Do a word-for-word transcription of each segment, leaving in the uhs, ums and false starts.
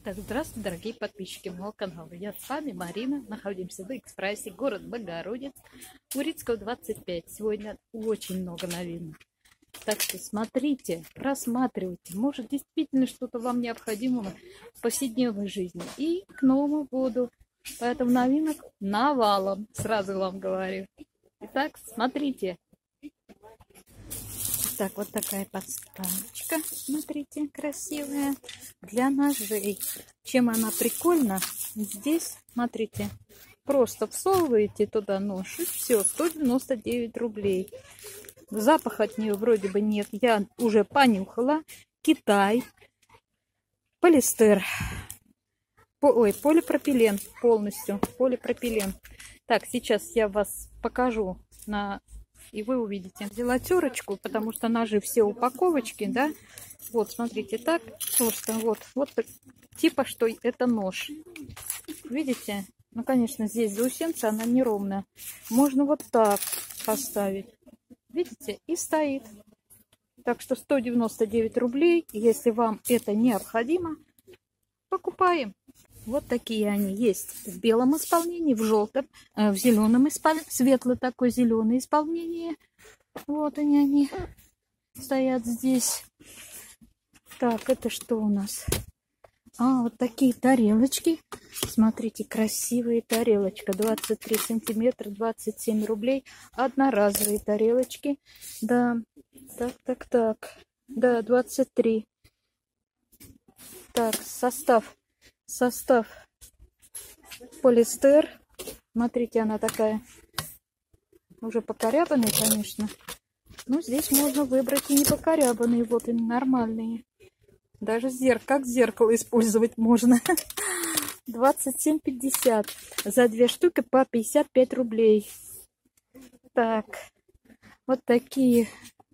Итак, здравствуйте, дорогие подписчики моего канала. Я с вами Марина. Находимся в экспрессе, город Богородиц, Урицкого, двадцать пять. Сегодня очень много новинок. Так что смотрите, просматривайте. Может, действительно что-то вам необходимо в повседневной жизни и к Новому году. Поэтому новинок навалом, сразу вам говорю. Итак, смотрите. Так, вот такая подставочка, смотрите, красивая, для ножей. Чем она прикольна? Здесь, смотрите, просто всовываете туда нож, и все, сто девяносто девять рублей. Запах от нее вроде бы нет, я уже понюхала. Китай, полиэстер, ой, полипропилен полностью, полипропилен. Так, сейчас я вас покажу на... И вы увидите. Взяла терочку, потому что ножи все упаковочки, да. Вот, смотрите, так просто вот, вот типа, что это нож. Видите? Ну, конечно, здесь заусенца, она неровная. Можно вот так поставить. Видите? И стоит. Так что сто девяносто девять рублей. Если вам это необходимо, покупаем. Вот такие они есть в белом исполнении, в желтом, э, в зеленом исполнении, светло такое зеленое исполнение. Вот они, они стоят здесь. Так, это что у нас? А, вот такие тарелочки. Смотрите, красивые тарелочка. двадцать три сантиметра, двадцать семь рублей. Одноразовые тарелочки. Да, так, так, так. Да, двадцать три. Так, состав. Состав полиэстер. Смотрите, она такая уже покорябанная, конечно. Но здесь можно выбрать и не покорябанные. Вот они нормальные. Даже зеркало, как зеркало использовать можно. двадцать семь пятьдесят. За две штуки по пятьдесят пять рублей. Так. Вот такие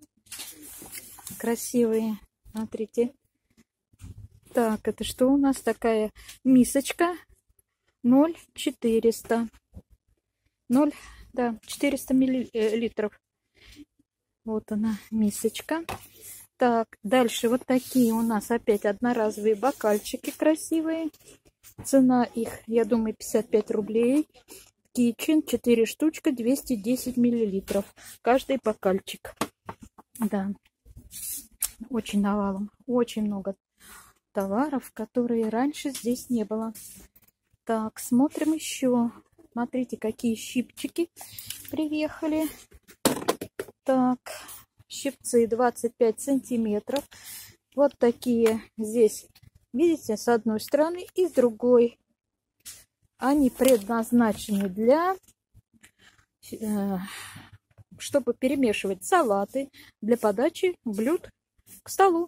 красивые. Смотрите. Так, это что у нас? Такая мисочка ноль четыреста. ноль, да, четыреста миллилитров. Вот она, мисочка. Так, дальше вот такие у нас опять одноразовые бокальчики красивые. Цена их, я думаю, пятьдесят пять рублей. Kitchen, четыре штучки, двести десять миллилитров. Каждый бокальчик. Да, очень навалом, очень много товаров, которые раньше здесь не было. Так, смотрим еще. Смотрите, какие щипчики приехали. Так, щипцы двадцать пять сантиметров. Вот такие здесь, видите, с одной стороны и с другой. Они предназначены для, э, чтобы перемешивать салаты, для подачи блюд к столу.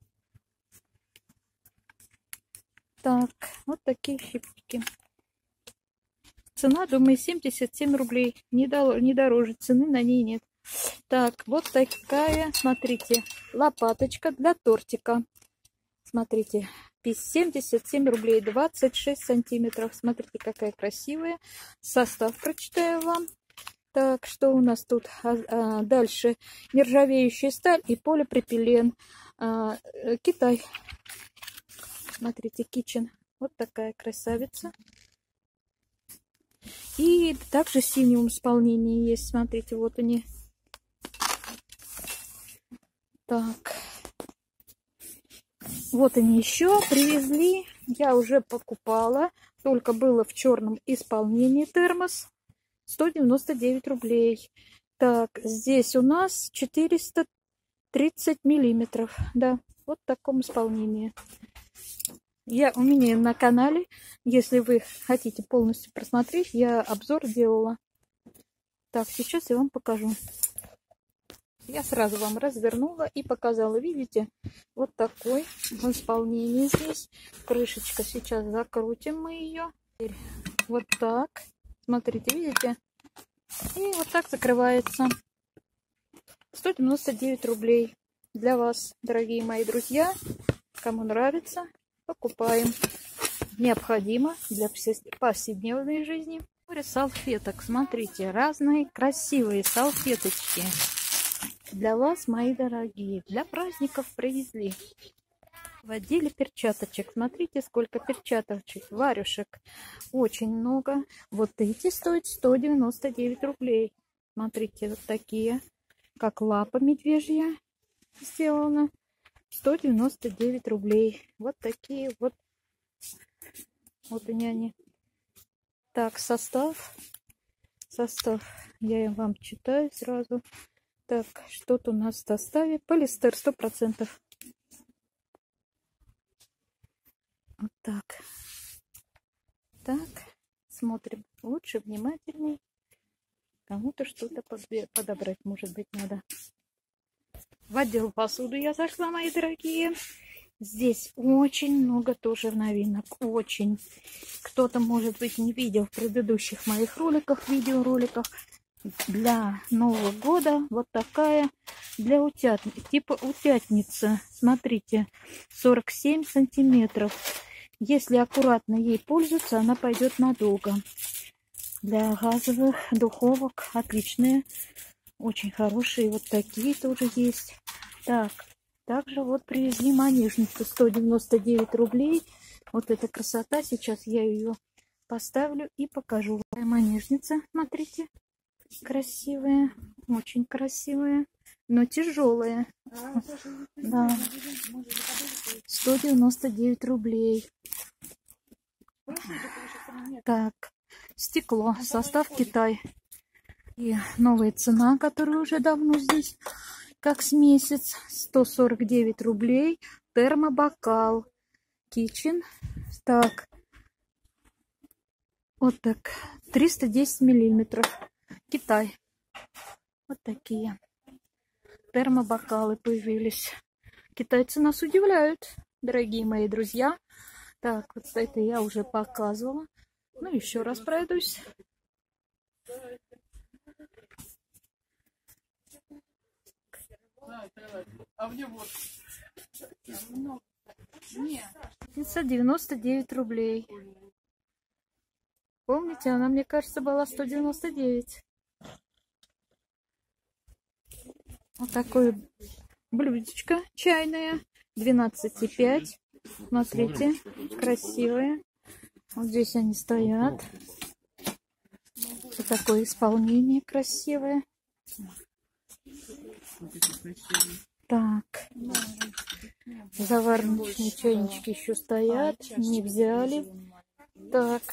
Так, вот такие щипчики. Цена, думаю, семьдесят семь рублей. Не, дол не дороже, цены на ней нет. Так, вот такая, смотрите, лопаточка для тортика. Смотрите, семьдесят семь рублей, двадцать шесть сантиметров. Смотрите, какая красивая. Состав прочитаю вам. Так, что у нас тут? А, а, дальше нержавеющая сталь и полипропилен. А, Китай. Смотрите, Kitchen. Вот такая красавица. И также в синем исполнении есть. Смотрите, вот они. Так. Вот они еще привезли. Я уже покупала. Только было в черном исполнении термос. сто девяносто девять рублей. Так, здесь у нас четыреста тридцать миллиметров. Да, вот в таком исполнении. Я у меня на канале, если вы хотите полностью просмотреть, я обзор делала. Так, сейчас я вам покажу. Я сразу вам развернула и показала. Видите, вот такой в исполнении здесь. Крышечка, сейчас закрутим мы ее. Вот так. Смотрите, видите? И вот так закрывается. сто девяносто девять рублей. Для вас, дорогие мои друзья. Кому нравится, покупаем. Необходимо для повседневной жизни. Море салфеток. Смотрите, разные красивые салфеточки. Для вас, мои дорогие. Для праздников привезли. В отделе перчаточек. Смотрите, сколько перчаточек, варюшек. Очень много. Вот эти стоят сто девяносто девять рублей. Смотрите, вот такие, как лапа медвежья сделана. сто девяносто девять рублей. Вот такие вот. Вот они они. Так, состав. Состав. Я вам читаю сразу. Так, что-то у нас в составе. Полиэстер сто процентов. Вот так. Так, смотрим. Лучше внимательней. Кому-то что-то подобрать, может быть, надо. В отдел посуды я зашла, мои дорогие. Здесь очень много тоже новинок. Очень. Кто-то, может быть, не видел в предыдущих моих роликах, видеороликах. Для Нового года вот такая для утят, типа утятница. Смотрите, сорок семь сантиметров. Если аккуратно ей пользоваться, она пойдет надолго. Для газовых духовок отличные, очень хорошие. Вот такие тоже есть. Так, также вот привезли манежницу, сто девяносто девять рублей. Вот эта красота. Сейчас я ее поставлю и покажу. Манежница, смотрите, красивая, очень красивая, но тяжелая. Да. сто девяносто девять рублей. Так, стекло, состав Китай. И новая цена, которая уже давно здесь, как с месяц, сто сорок девять рублей. Термобокал Kitchen. Так, вот так, триста десять миллиметров. Китай. Вот такие термобокалы появились. Китайцы нас удивляют, дорогие мои друзья. Так, вот это я уже показывала. Ну, еще раз пройдусь. девятьсот девяносто девять рублей. Помните, она, мне кажется, была сто девяносто девять. Вот такое блюдечко чайное. двенадцать и пять. Смотрите, красивые. Вот здесь они стоят. Вот такое исполнение красивое. Так. Заварничные чайнички еще стоят. Не взяли. Так.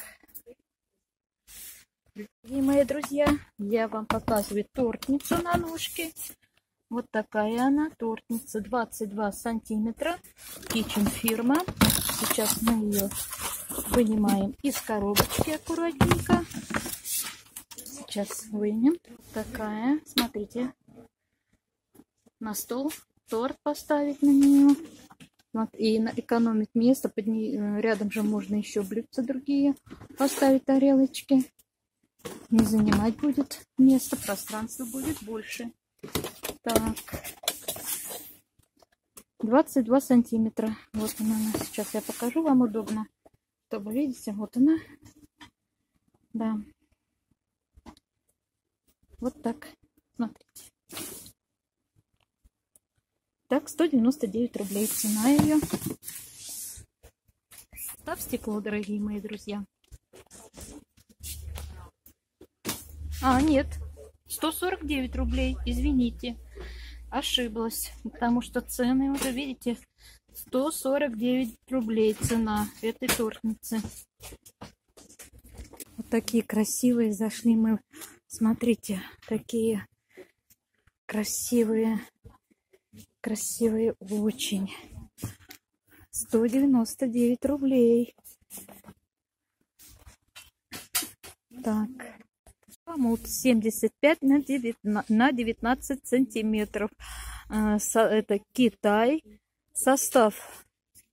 И, мои друзья, я вам показываю тортницу на ножке. Вот такая она, тортница, двадцать два сантиметра, Kitchen фирма. Сейчас мы ее вынимаем из коробочки аккуратненько. Сейчас вынем. Такая, смотрите, на стол торт поставить на нее. И экономить место. Под ней, рядом же можно еще блюдца другие поставить, тарелочки. Не занимать будет место, пространство будет больше. Так, двадцать два сантиметра. Вот она, сейчас я покажу вам удобно, чтобы видите, вот она. Да. Вот так, смотрите. Так, сто девяносто девять рублей цена ее. Ставь стекло, дорогие мои друзья. А, нет, сто сорок девять рублей, извините, ошиблась, потому что цены уже, видите, сто сорок девять рублей цена этой тортницы. Вот такие красивые зашли мы, смотрите, такие красивые, красивые очень. сто девяносто девять рублей. Так. Хомут семьдесят пять на девятнадцать сантиметров. Это Китай. Состав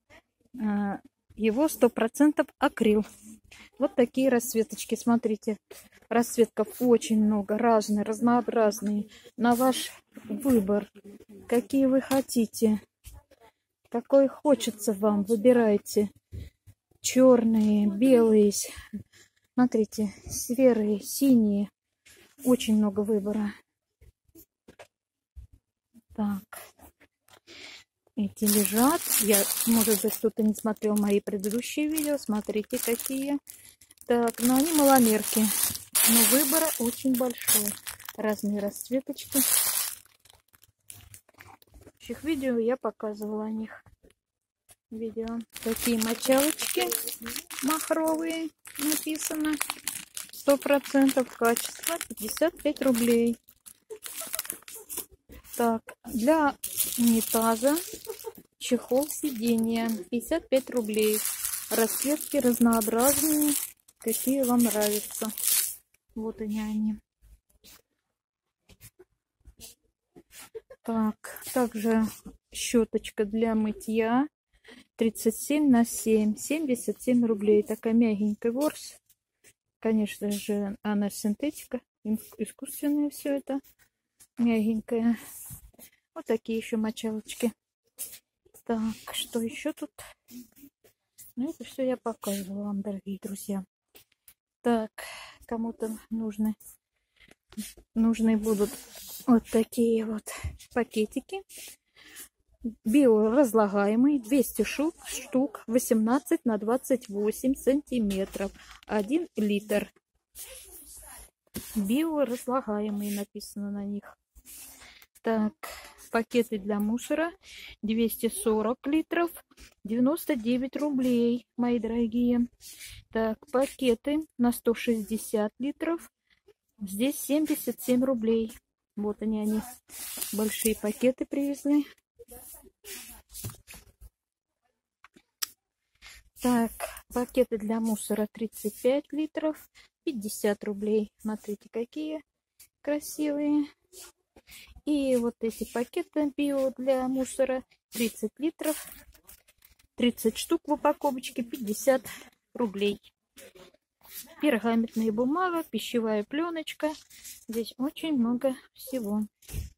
его сто процентов акрил. Вот такие расцветочки. Смотрите, расцветков очень много, разные, разнообразные. На ваш выбор. Какие вы хотите. Какой хочется вам. Выбирайте. Черные, белые. Смотрите, серые, синие. Очень много выбора. Так. эти лежат. Я, может быть, кто-то не смотрел мои предыдущие видео. Смотрите, какие. Так, но они маломерки. Но выбор очень большой. Разные расцветочки. В других видео я показывала о них. Видео. Такие мочалочки махровые. Написано. сто процентов качества. пятьдесят пять рублей. Так, для унитаза чехол сиденья. пятьдесят пять рублей. Расцветки разнообразные. Какие вам нравятся. Вот они они. Так, также щеточка для мытья. тридцать семь на семь. семьдесят семь рублей. Такая мягенькая ворс. Конечно же, она синтетика. Искусственное все это. Мягенькая. Вот такие еще мочалочки. Так, что еще тут? Ну, это все я показывала вам, дорогие друзья. Так, кому-то нужны, нужны будут вот такие вот пакетики. Биоразлагаемый, двести штук, штук, восемнадцать на двадцать восемь сантиметров, один литр. Биоразлагаемые написано на них. Так, пакеты для мусора двести сорок литров, девяносто девять рублей, мои дорогие. Так, пакеты на сто шестьдесят литров, здесь семьдесят семь рублей. Вот они, они, большие пакеты привезли. Так, пакеты для мусора тридцать пять литров, пятьдесят рублей. Смотрите, какие красивые. И вот эти пакеты био для мусора тридцать литров, тридцать штук в упаковочке, пятьдесят рублей. Пергаментная бумага, пищевая пленочка. Здесь очень много всего.